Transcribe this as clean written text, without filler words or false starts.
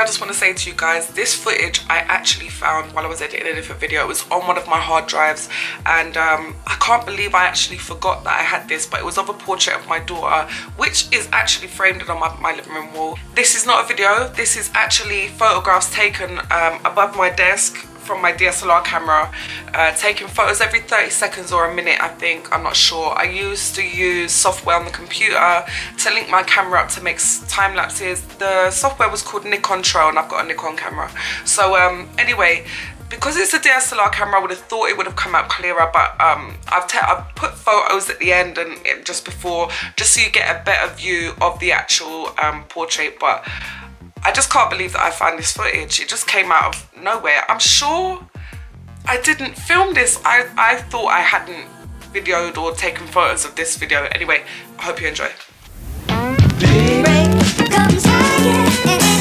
just want to say to you guys, this footage I actually found while I was editing a different video. It was on one of my hard drives, and I can't believe I actually forgot that I had this, but it was of a portrait of my daughter, which is actually framed on my living room wall. This is not a video, this is actually photographs taken above my desk from my DSLR camera, taking photos every 30 seconds or a minute, I think, I'm not sure. I used to use software on the computer to link my camera up to make time lapses. The software was called Nikon Tro, and I've got a Nikon camera. So anyway, because it's a DSLR camera, I would have thought it would have come out clearer, but I've put photos at the end and just before, just so you get a better view of the actual portrait. But I just can't believe that I found this footage. It just came out of nowhere. I'm sure I didn't film this. I thought I hadn't videoed or taken photos of this video. Anyway, I hope you enjoy.